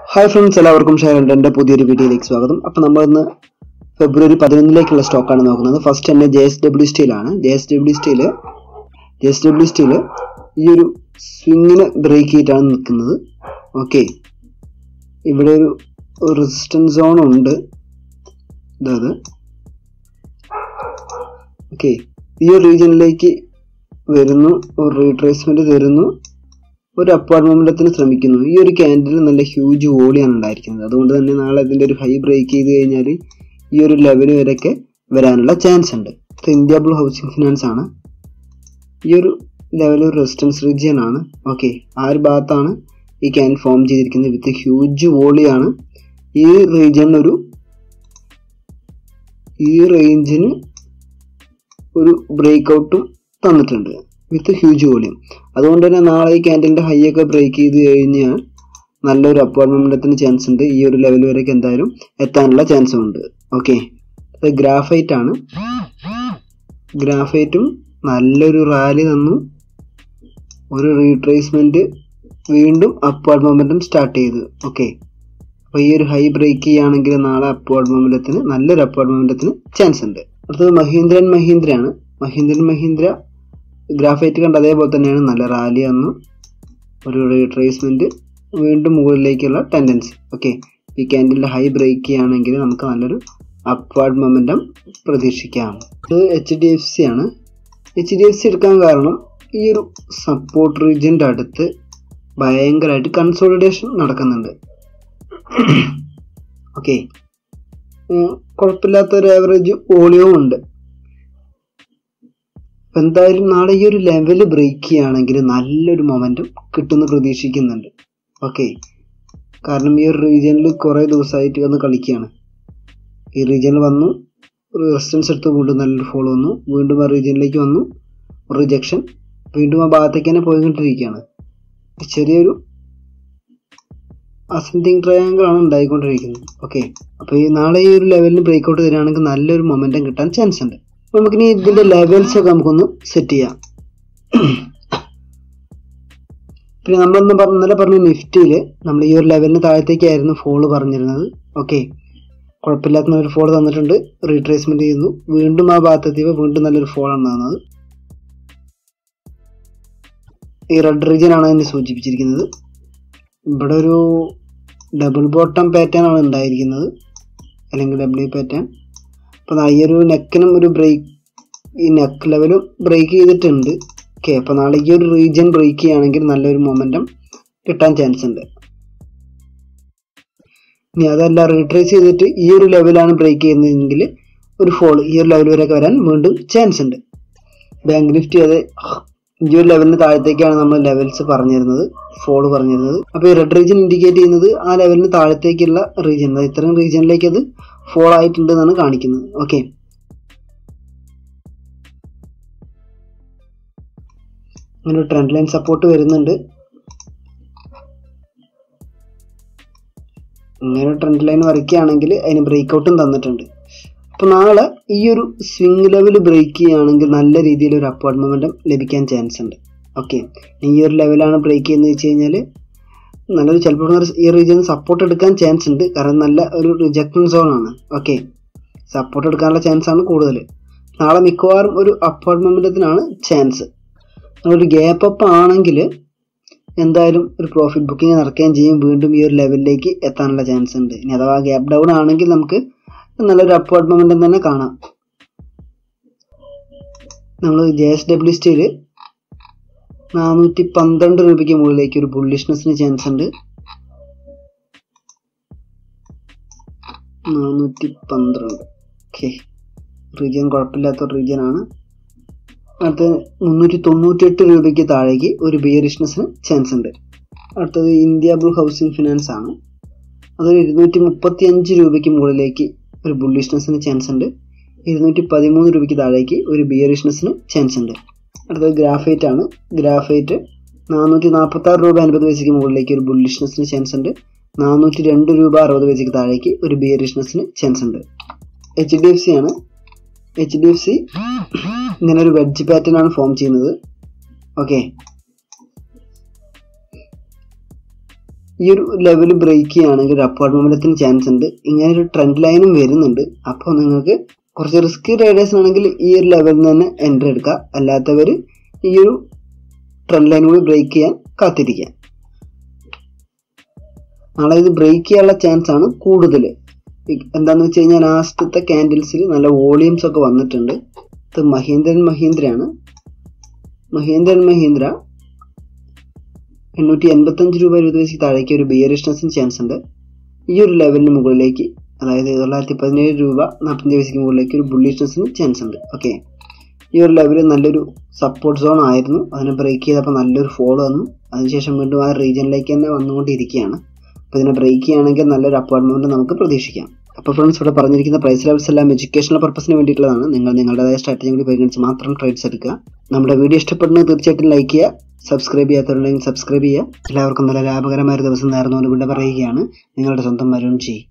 Hi friends, എല്ലാവർക്കും ഷെയറിന്റെ പുതിയൊരു വീഡിയോയിലേക്ക് സ്വാഗതം. അപ്പോൾ നമ്മൾ ഇന്ന് ഫെബ്രുവരി 11 സ്റ്റോക്കാണ് നോക്കുന്നത്. ഫസ്റ്റ് തന്നെ JSW Steel ആണ്. JSW Steel ഈ ഒരു സ്വിങ്ങിനെ ബ്രേക്ക് ചെയ്തിട്ടാണ് നിൽക്കുന്നത്. ഓക്കെ, ഇവിടെ ഒരു റെസിസ്റ്റൻസ് സോൺ ഉണ്ട്. അതായത് ഓക്കെ, ഈ ഒരു റീജിയനിലേക്ക് വരുന്നു, ഒരു റീട്രേസ്മെന്റ് തരുന്നു, ഒരു അപ്വാർഡ് മൊമെന്റത്തിന് ശ്രമിക്കുന്നു. ഈ ഒരു ക്യാൻഡിൽ നല്ല ഹ്യൂജ് വോളിയാണ് ഉണ്ടായിരിക്കുന്നത്. അതുകൊണ്ട് തന്നെ നാളെ ഇതിൻ്റെ ഒരു ഹൈ ബ്രേക്ക് ചെയ്ത് കഴിഞ്ഞാൽ ഈ ഒരു ലെവൽ വരെയൊക്കെ വരാനുള്ള ചാൻസ് ഉണ്ട്. ഇത് ഇന്ത്യ ബ്ലൂ ഹൗസിംഗ് ഫിനാൻസ് ആണ്. ഈ ഒരു ലെവൽ ഒരു റെസിസ്റ്റൻസ് റീജിയൻ ആണ്. ഓക്കെ, ആ ഒരു ഭാഗത്താണ് ഈ ക്യാൻഡിൽ ഫോം ചെയ്തിരിക്കുന്നത്. വിത്ത് ഹ്യൂജ് വോളിയാണ്. ഈ റേഞ്ചിന് ഒരു ബ്രേക്ക് ഔട്ടും തന്നിട്ടുണ്ട് വിത്ത് ഹ്യൂജ് വോളിയം. അതുകൊണ്ട് തന്നെ നാളെ ഈ ക്യാൻഡിലിന്റെ ഹൈ ഒക്കെ ബ്രേക്ക് ചെയ്ത് കഴിഞ്ഞാൽ നല്ലൊരു അപ്വാർഡ് മൊമെന്റത്തിന് ചാൻസ് ഉണ്ട്. ഈ ഒരു ലെവൽ വരെയൊക്കെ എന്തായാലും എത്താനുള്ള ചാൻസും ഉണ്ട്. ഓക്കെ, അത് ഗ്രാഫൈറ്റ് ആണ്. ഗ്രാഫൈറ്റും നല്ലൊരു റാലി തന്നു, ഒരു റീട്രേസ്മെന്റ്, വീണ്ടും അപ്വാർഡ് മൊമെന്റം സ്റ്റാർട്ട് ചെയ്തു. ഓക്കെ, അപ്പോൾ ഈ ഒരു ഹൈ ബ്രേക്ക് ചെയ്യുകയാണെങ്കിൽ നാളെ നല്ലൊരു അപ്വാർഡ് മൊമെന്റത്തിന് ചാൻസ് ഉണ്ട്. അടുത്തത് മഹീന്ദ്ര ആണ്. മഹീന്ദ്ര ഗ്രാഫൈറ്റ് കണ്ട അതേപോലെ തന്നെയാണ്, നല്ല റാലി തന്നു, ഒരു റീട്രേസ്മെന്റ്, വീണ്ടും മുകളിലേക്കുള്ള ടെൻഡൻസി. ഓക്കെ, ഈ ക്യാൻഡിലിന്റെ ഹൈ ബ്രേക്ക് ചെയ്യുകയാണെങ്കിൽ നമുക്ക് നല്ലൊരു അപ്വാർഡ് മൊമെന്റം പ്രതീക്ഷിക്കാം. ഇത് HDFC ആണ്. HDFC എടുക്കാൻ കാരണം ഈ ഒരു സപ്പോർട്ട് റീജിയന്റെ അടുത്ത് ഭയങ്കരമായിട്ട് കൺസോളിഡേഷൻ നടക്കുന്നുണ്ട്. ഓക്കെ, കുഴപ്പമില്ലാത്തൊരു ആവറേജ് വോളിയവും ഉണ്ട്. എന്തായാലും നാളെ ഈ ഒരു ലെവൽ ബ്രേക്ക് ചെയ്യുകയാണെങ്കിൽ നല്ലൊരു മൊമെന്റം കിട്ടുമെന്ന് പ്രതീക്ഷിക്കുന്നുണ്ട്. ഓക്കെ, കാരണം ഈ ഒരു റീജിയനിൽ കുറേ ദിവസമായിട്ട് വന്ന് കളിക്കുകയാണ്. ഈ റീജിയനിൽ വന്നു, റെസിസ്റ്റൻസ് എടുത്ത് വീണ്ടും നല്ലൊരു ഫോളോ വന്നു, വീണ്ടും ആ റീജിയനിലേക്ക് വന്നു, റിജക്ഷൻ, വീണ്ടും ആ ഭാഗത്തേക്ക് തന്നെ പോയിക്കൊണ്ടിരിക്കുകയാണ്. ചെറിയൊരു അസെൻഡിങ് ട്രയാങ്കിൾ ആണ് ഉണ്ടായിക്കൊണ്ടിരിക്കുന്നത്. ഓക്കെ, അപ്പോൾ ഈ നാളെ ഈ ഒരു ലെവലിന് ബ്രേക്ക് ഔട്ട് തരികയാണെങ്കിൽ നല്ലൊരു മൊമെന്റം കിട്ടാൻ ചാൻസ് ഉണ്ട്. നമുക്കിനി ഇതിന്റെ ലെവൽസ് ഒക്കെ നമുക്കൊന്ന് സെറ്റ് ചെയ്യാം. പിന്നെ ഇന്നലെ പറഞ്ഞ നിഫ്റ്റിയിൽ നമ്മൾ ഈ ഒരു ലെവലിന് താഴത്തേക്കായിരുന്നു ഫോള് പറഞ്ഞിരുന്നത്. ഓക്കെ, കുഴപ്പമില്ലാത്ത ഒരു ഫോൾ തന്നിട്ടുണ്ട്, റീട്രേസ്മെന്റ് ചെയ്യുന്നു, വീണ്ടും ആ ഭാഗത്തെത്തിയപ്പോൾ വീണ്ടും നല്ലൊരു ഫോൾ ആണ് തന്നത്. ഈ റെഡ് റീജിയൻ ആണ് എന്നെ സൂചിപ്പിച്ചിരിക്കുന്നത്. ഇവിടെ ഒരു ഡബിൾ ബോട്ടം പാറ്റേൺ ആണ് ഉണ്ടായിരിക്കുന്നത്, അല്ലെങ്കിൽ W പാറ്റേൺ. അപ്പോൾ ഈ ഒരു നെക്കിനും ഒരു ബ്രേക്ക്, ഈ നെക്ക് ലെവലും ബ്രേക്ക് ചെയ്തിട്ടുണ്ട്. ഓക്കെ, അപ്പോൾ നാളെ ഈ ഒരു റീജിയൻ ബ്രേക്ക് ചെയ്യുകയാണെങ്കിൽ നല്ലൊരു മൊമെന്റം കിട്ടാൻ ചാൻസ് ഉണ്ട്. ഇനി അതല്ല, റീട്രേസ് ചെയ്തിട്ട് ഈ ഒരു ലെവലാണ് ബ്രേക്ക് ചെയ്യുന്നതെങ്കിൽ ഒരു ഫോൾ ഈ ഒരു ലെവൽ വരെയൊക്കെ വരാൻ വീണ്ടും ചാൻസ് ഉണ്ട്. ബാങ്ക് നിഫ്റ്റി അതെ ഈ ഒരു ലെവലിന് താഴത്തേക്കാണ് നമ്മൾ ലെവൽസ് പറഞ്ഞിരുന്നത്, ഫോള് പറഞ്ഞിരുന്നത്. അപ്പോൾ ഈ റെഡ് റീജിയൻ ഇൻഡിക്കേറ്റ് ചെയ്യുന്നത് ആ ലെവലിന് താഴത്തേക്കുള്ള റീജിയൻ, ഇത്രയും റീജിയനിലേക്ക് അത് ഫോൾ ആയിട്ടുണ്ട് എന്നാണ് കാണിക്കുന്നത്. ഓക്കെ, അങ്ങനെ ഒരു ട്രെൻഡ് ലൈൻ സപ്പോർട്ട് വരുന്നുണ്ട്. ഇങ്ങനെ ഒരു ട്രെൻഡ് ലൈൻ വരയ്ക്കുകയാണെങ്കിൽ അതിന് ബ്രേക്ക് ഔട്ടും തന്നിട്ടുണ്ട്. അപ്പോൾ നാളെ ഈ ഒരു സ്വിംഗ് ലെവൽ ബ്രേക്ക് ചെയ്യുകയാണെങ്കിൽ നല്ല രീതിയിൽ ഒരു അപ്വാർഡ് മൊമെന്റം ലഭിക്കാൻ ചാൻസ് ഉണ്ട്. ഓക്കെ, ഈ ഒരു ലെവലാണ് ബ്രേക്ക് ചെയ്യുന്നത് വെച്ച് കഴിഞ്ഞാൽ നല്ലൊരു ചിലപ്പോൾ ഈ റീജിയൻ സപ്പോർട്ട് എടുക്കാൻ ചാൻസ് ഉണ്ട്, കാരണം നല്ല ഒരു റിജക്ഷൻ സോൺ ആണ്. ഓക്കെ, സപ്പോർട്ട് എടുക്കാനുള്ള ചാൻസ് ആണ് കൂടുതൽ. നാളെ മിക്കവാറും ഒരു അപ്വാർഡ് മൊമെന്റത്തിനാണ് ചാൻസ്. ഒരു ഗ്യാപ്പ് അപ്പ് ആണെങ്കിൽ എന്തായാലും ഒരു പ്രോഫിറ്റ് ബുക്കിംഗ് നടക്കുകയും ചെയ്യും, വീണ്ടും ഈ ഒരു ലെവലിലേക്ക് എത്താനുള്ള ചാൻസ് ഉണ്ട്. ഇനി അഥവാ ഗ്യാപ്പ് ഡൗൺ ആണെങ്കിൽ നമുക്ക് നല്ലൊരു അപ്വാർഡ് മൊമെന്റം തന്നെ കാണാം. നമ്മൾ JSW Steel 412 രൂപയ്ക്ക് മുകളിലേക്ക് ഒരു ബുള്ളിഷ്നെസ്സിന് ചാൻസ് ഉണ്ട്. 412. ഓക്കെ, റീജിയൻ കുഴപ്പമില്ലാത്ത റീജിയൻ ആണ്. അടുത്തത് 398 രൂപയ്ക്ക് താഴേക്ക് ഒരു ബിയറിഷ്നെസ്സിന് ചാൻസ് ഉണ്ട്. അടുത്തത് ഇന്ത്യ ബ്ലൂ ഹൗസിംഗ് ഫിനാൻസ് ആണ്. അതൊരു 235 രൂപയ്ക്ക് മുകളിലേക്ക് ഒരു ബുള്ളിഷ്നെസ്സിന് ചാൻസ് ഉണ്ട്. 213 രൂപയ്ക്ക് താഴേക്ക് ഒരു ബിയറിഷ്നെസ്സിന് ചാൻസ് ഉണ്ട്. അടുത്തത് ഗ്രാഫൈറ്റ് ആണ്. ഗ്രാഫൈറ്റ് 446 രൂപ 50 പൈസയ്ക്ക് മുകളിലേക്ക് ഒരു ബുള്ളിഷ്നെസ്സിന് ചാൻസ് ഉണ്ട്. 402 രൂപ 60 പൈസയ്ക്ക് താഴേക്ക് ഒരു ബിയറിഷ്നെസ്സിന് ചാൻസ് ഉണ്ട്. HDFC ആണ്. HDFC ഇങ്ങനെ ഒരു വെഡ്ജ് പാറ്റേൺ ആണ് ഫോം ചെയ്യുന്നത്. ഓക്കെ, ഈ ഒരു ലെവൽ ബ്രേക്ക് ചെയ്യുകയാണെങ്കിൽ ഒരു അപ്വേർഡ് മൊമെന്റത്തിന് ചാൻസ് ഉണ്ട്. ഇങ്ങനെ ഒരു ട്രെൻഡ് ലൈനും വരുന്നുണ്ട്. അപ്പോൾ നിങ്ങൾക്ക് കുറച്ച് റിസ്കി ട്രേഡേഴ്സ് ആണെങ്കിൽ ഈ ഒരു ലെവലിൽ നിന്ന് തന്നെ എൻട്രി എടുക്കുക. അല്ലാത്തവർ ഈ ഒരു ട്രെൻഡ് ലൈൻ കൂടി ബ്രേക്ക് ചെയ്യാൻ കാത്തിരിക്കുക. നാളെ ഇത് ബ്രേക്ക് ചെയ്യാനുള്ള ചാൻസ് ആണ് കൂടുതൽ. എന്താണെന്ന് വെച്ച് കഴിഞ്ഞാൽ ലാസ്റ്റത്തെ ക്യാൻഡിൽസിൽ നല്ല വോളിയൂംസ് ഒക്കെ വന്നിട്ടുണ്ട്. ഇത് മഹീന്ദ്രയാണ്. മഹീന്ദ്ര 885 രൂപ 20 പൈസയ്ക്ക് താഴേക്ക് ഒരു ബിയറിഷ്നെസ്സിന് ചാൻസ് ഉണ്ട്. ഈ ഒരു ലെവലിന് മുകളിലേക്ക്, അതായത് 917 രൂപ 45 പൈസയ്ക്ക് മുകളിലേക്ക് ഒരു ബുള്ളിഷ്നെസ്സിന് ചാൻസ് ഉണ്ട്. ഓക്കെ, ഈ ഒരു ലെവൽ നല്ലൊരു സപ്പോർട്ട് സോൺ ആയിരുന്നു. അതിനെ ബ്രേക്ക് ചെയ്തപ്പോൾ നല്ലൊരു ഫോൾ വന്നു. അതിനുശേഷം വീണ്ടും ആ റീജിയനിലേക്ക് തന്നെ വന്നുകൊണ്ടിരിക്കുകയാണ്. അപ്പോൾ ഇതിനെ ബ്രേക്ക് ചെയ്യുകയാണെങ്കിൽ നല്ലൊരു അപ്വേർഡ് മൂവ്മെന്റ് നമുക്ക് പ്രതീക്ഷിക്കാം. അപ്പോൾ ഫ്രണ്ട്സ്, ഇവിടെ പറഞ്ഞിരിക്കുന്ന പ്രൈസ് ലെവൽസ് എല്ലാം എഡ്യൂക്കേഷണൽ പർപ്പസിന് വേണ്ടിയിട്ടുള്ളതാണ്. നിങ്ങൾ നിങ്ങളുടേതായ സ്ട്രാറ്റജി കൂടി പരിഗണിച്ച് മാത്രം ട്രേഡ്സ് എടുക്കുക. നമ്മുടെ വീഡിയോ ഇഷ്ടപ്പെടുന്നത് തീർച്ചയായിട്ടും ലൈക്ക് ചെയ്യുക. സബ്സ്ക്രൈബ് ചെയ്യാത്തവരുണ്ടെങ്കിൽ സബ്സ്ക്രൈബ് ചെയ്യുക. എല്ലാവർക്കും നല്ല ലാഭകരമായ ഒരു ദിവസം നേർന്നുകൊണ്ട് ഇവിടെ പറയുകയാണ് നിങ്ങളുടെ സ്വന്തം വരുൺ ജി.